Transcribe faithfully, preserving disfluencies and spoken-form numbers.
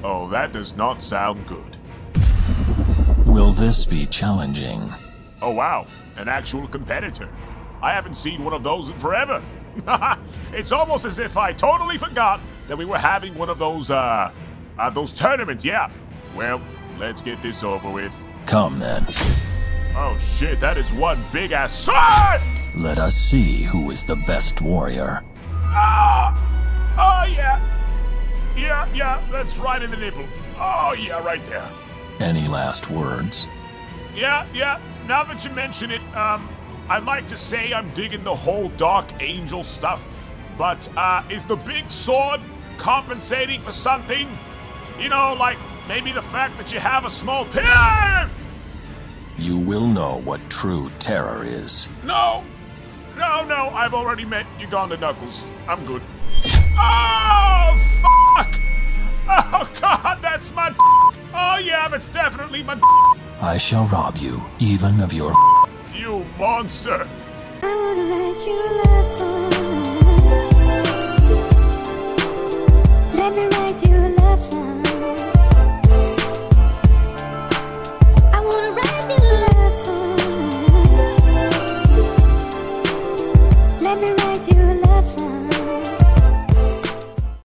Oh, that does not sound good. Will this be challenging? Oh wow, an actual competitor. I haven't seen one of those in forever. It's almost as if I totally forgot that we were having one of those, uh, uh, those tournaments, yeah. Well, let's get this over with. Come then. Oh shit, that is one big-ass sword! Let us see who is the best warrior. Ah! Oh yeah! Yeah, yeah, that's right in the nipple. Oh yeah, right there. Any last words? Yeah, yeah, now that you mention it, um, I'd like to say I'm digging the whole Dark Angel stuff, but, uh, is the big sword compensating for something? You know, like, maybe the fact that you have a small pin? You will know what true terror is. No! No, no, I've already met Uganda Knuckles. I'm good. Oh, fuck! Oh, God, that's my d***. Oh, yeah, that's definitely my d***. I shall rob you, even of your You monster! I wanna let you love someone.